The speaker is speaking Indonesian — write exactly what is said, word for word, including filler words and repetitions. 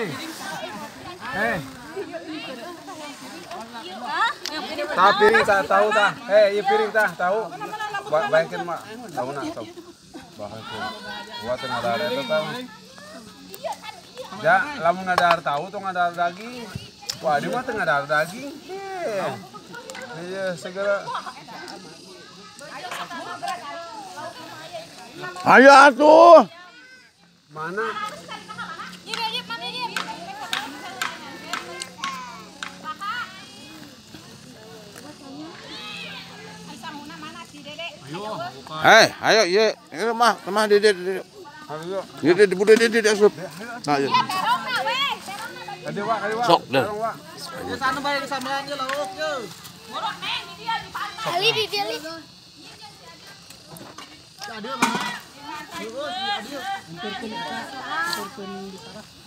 Eh. Tahu piring tak tahu tak? Eh, iya piring tak tahu? Bayangin mak, tahu nak tahu. Bahas tu. Buat tengah ada itu tahu. Ya, lamun ada tahu tuh ada daging. Wah, di mah tengah ada daging. Eh. Iya, segala. Ayo atuh. Mana? Eh, ayo ye, ini mah, mah dede dede. Ayo. Dede bude dede asup. Nah, ya. Ada wak, ada wak. Sok dah. Sana bayar sampean ge lauk ge. Ali di dia. Ada mana? Terus ada. Turun turun di sana.